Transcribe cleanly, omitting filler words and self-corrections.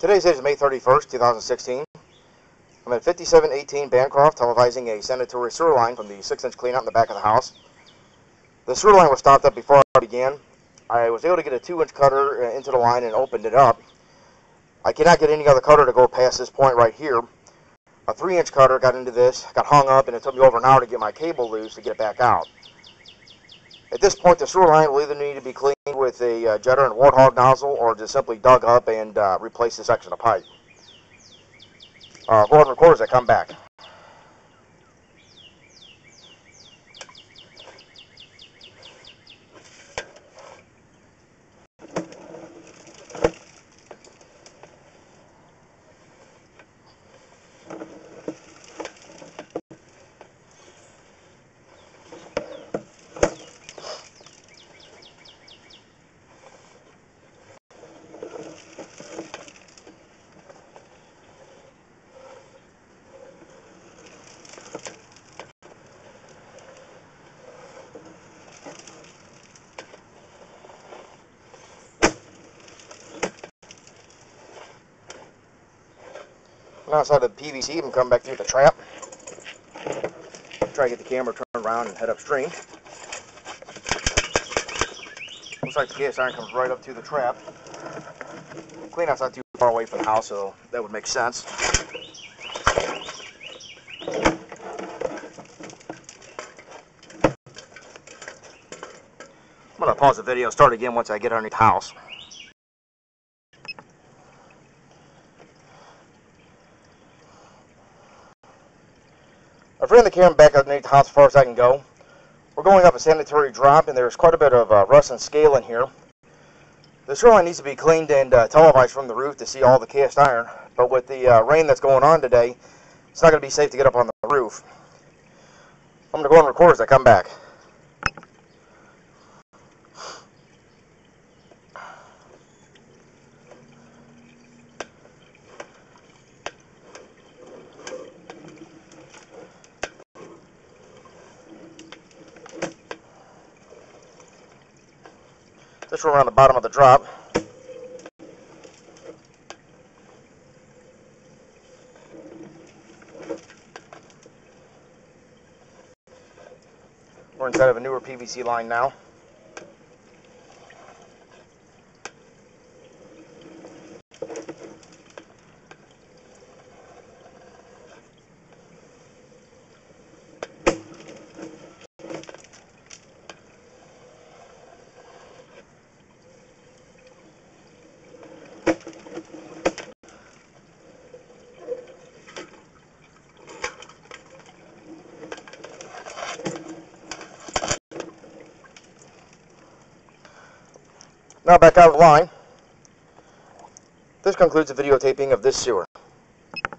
Today's date is May 31st, 2016. I'm at 5718 Bancroft, televising a sanitary sewer line from the 6-inch cleanout in the back of the house. The sewer line was stopped up before I began. I was able to get a 2-inch cutter into the line and opened it up. I cannot get any other cutter to go past this point right here. A 3-inch cutter got into this, got hung up, and it took me over an hour to get my cable loose to get it back out. At this point, the sewer line will either need to be cleaned with a jetter and warthog nozzle or just simply dug up and replace this section of pipe. Go ahead and record as I come back. Now outside the PVC, and come back through the trap. Try to get the camera turned around and head upstream. Looks like the cast iron comes right up to the trap. Cleanout's not too far away from the house, so that would make sense. I'm going to pause the video and start again once I get underneath the house. I've ran the camera back underneath the house as far as I can go. We're going up a sanitary drop, and there's quite a bit of rust and scale in here. The sewer line needs to be cleaned and televised from the roof to see all the cast iron, but with the rain that's going on today, it's not going to be safe to get up on the roof. I'm going to go and record as I come back. Just around the bottom of the drop. We're inside of a newer PVC line now. Now back out of the line. This concludes the videotaping of this sewer.